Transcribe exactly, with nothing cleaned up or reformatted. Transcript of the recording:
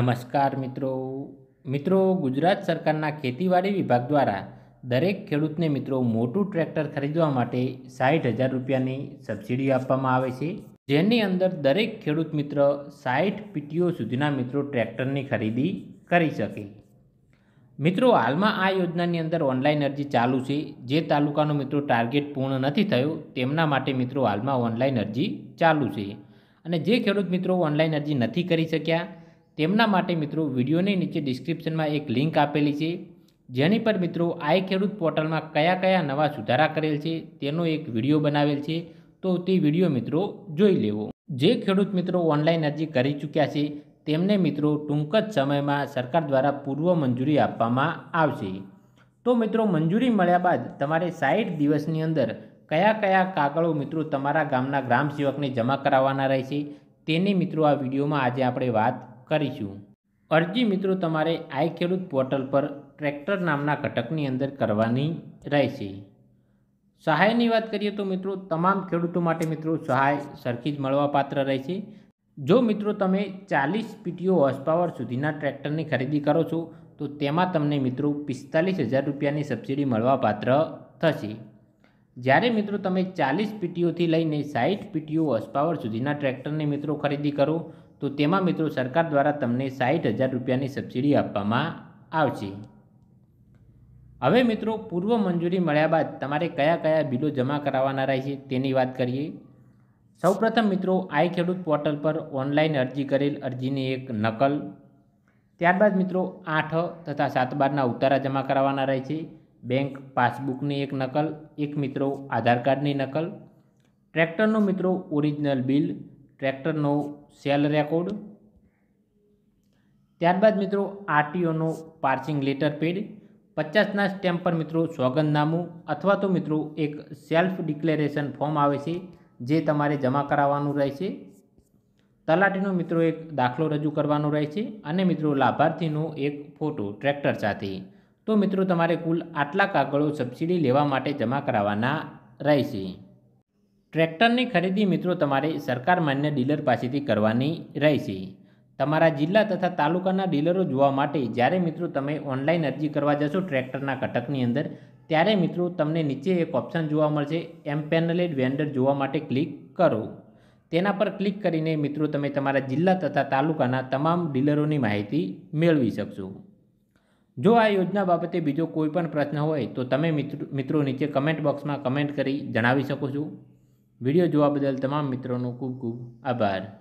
નમસ્કાર મિત્રો મિત્રો ગુજરાત સરકારના ખેતીવાડી વિભાગ દ્વારા દરેક ખેડૂતને મિત્રો મોટું ટ્રેક્ટર ખરીદવા માટે સાઠ હજાર રૂપિયાની સબસિડી આપવામાં આવે છે, જેની અંદર દરેક ખેડૂત મિત્ર સાઠ પીટીઓ સુધીના મિત્રો ટ્રેક્ટરની ખરીદી કરી શકે। મિત્રો હાલમાં આ યોજનાની અંદર ઓનલાઈન અરજી ચાલુ છે। જે તાલુકાનો મિત્રો ટાર્ગેટ પૂર્ણ નથી થયો તેમના માટે મિત્રો હાલમાં ઓનલાઈન અરજી ચાલુ છે, અને જે ખેડૂત મિત્રો ઓનલાઈન અરજી નથી કરી શક્યા તેમના માટે મિત્રો વિડીયોની નીચે ડિસ્ક્રિપ્શનમાં એક લિંક આપેલી છે, જેની પર મિત્રો આઈ ખેડૂત પોર્ટલમાં કયા કયા નવા સુધારા કરેલ છે તેનો એક વિડીયો બનાવેલ છે, તો તે વિડીયો મિત્રો જોઈ લેવો। જે ખેડૂત મિત્રો ઓનલાઈન અરજી કરી ચૂક્યા છે તેમને મિત્રો ટૂંક જ સમયમાં સરકાર દ્વારા પૂર્વ મંજૂરી આપવામાં આવશે। તો મિત્રો મંજૂરી મળ્યા બાદ તમારે સાઠ દિવસની અંદર કયા કયા કાગળો મિત્રો તમારા ગામના ગ્રામ સેવકને જમા કરાવવાના રહેશે તેની મિત્રો આ વિડીયોમાં આજે આપણે વાત કરીશું। અરજી મિત્રો તમારે આઈ ખેડૂત પોર્ટલ પર ટ્રેક્ટર નામના ઘટકની અંદર કરવાની રહેશે। સહાયની વાત કરીએ તો મિત્રો તમામ ખેડૂતો માટે મિત્રો સહાય સરખી જ મળવાપાત્ર રહેશે। જો મિત્રો તમે ચાલીસ પીટીઓ હોર્સ પાવર સુધીના ટ્રેક્ટરની ખરીદી કરો છો તો તેમાં તમને મિત્રો પિસ્તાલીસ હજાર રૂપિયાની સબસિડી મળવાપાત્ર થશે। જ્યારે મિત્રો તમે ચાલીસ પીટીઓથી લઈને સાઠ પીટીઓ હોર્સ પાવર સુધીના ટ્રેક્ટરની મિત્રો ખરીદી કરો તો તેમાં મિત્રો સરકાર દ્વારા તમને સાઠ હજાર રૂપિયાની સબસિડી આપવામાં આવશે। હવે મિત્રો પૂર્વ મંજૂરી મળ્યા બાદ તમારે કયા કયા બિલો જમા કરાવવાના રહેશે તેની વાત કરીએ। સૌપ્રથમ મિત્રો આઈ ખેડૂત પોર્ટલ પર ઓનલાઈન અરજી કરેલ અરજીની એક નકલ, ત્યારબાદ મિત્રો આઠ તથા સાત બારના ઉતારા જમા કરાવવાના રહેશે, બેંક પાસબુકની એક નકલ, એક મિત્રો આધાર કાર્ડની નકલ, ટ્રેક્ટરનો મિત્રો ઓરિજિનલ બિલ, ટ્રેક્ટરનો સેલ રેકોર્ડ, ત્યારબાદ મિત્રો આરટીઓનો પાર્સિંગ લેટર પેડ, પચાસના સ્ટેમ્પ પર મિત્રો સોગંદનામું અથવા તો મિત્રો એક સેલ્ફ ડિક્લેરેશન ફોર્મ આવે છે જે તમારે જમા કરાવવાનું રહેશે, તલાટીનો મિત્રો એક દાખલો રજૂ કરવાનો રહેશે અને મિત્રો લાભાર્થીનો એક ફોટો ટ્રેક્ટર સાથે। તો મિત્રો તમારે કુલ આટલા કાગળો સબસિડી લેવા માટે જમા કરાવવાના રહેશે। ટ્રેક્ટરની ખરીદી મિત્રો તમારે સરકાર માન્ય ડીલર પાસેથી કરવાની રહેશે। તમારા જિલ્લા તથા તાલુકાના ડીલરો જોવા માટે જ્યારે મિત્રો તમે ઓનલાઈન અરજી કરવા જશો ટ્રેક્ટરના ઘટકની અંદર ત્યારે મિત્રો તમને નીચે એક ઓપ્શન જોવા મળશે, એમ્પેનલેડ વેન્ડર જોવા માટે ક્લિક કરો। તેના પર ક્લિક કરીને મિત્રો તમે તમારા જિલ્લા તથા તાલુકાના તમામ ડીલરોની માહિતી મેળવી શકશો। જો આ યોજના બાબતે બીજો કોઈ પણ પ્રશ્ન હોય તો તમે મિત્રો મિત્રો નીચે કમેન્ટ બોક્સમાં કમેન્ટ કરી જણાવી શકો છો। વિડીયો જોવા બદલ તમામ મિત્રોનો ખૂબ ખૂબ આભાર।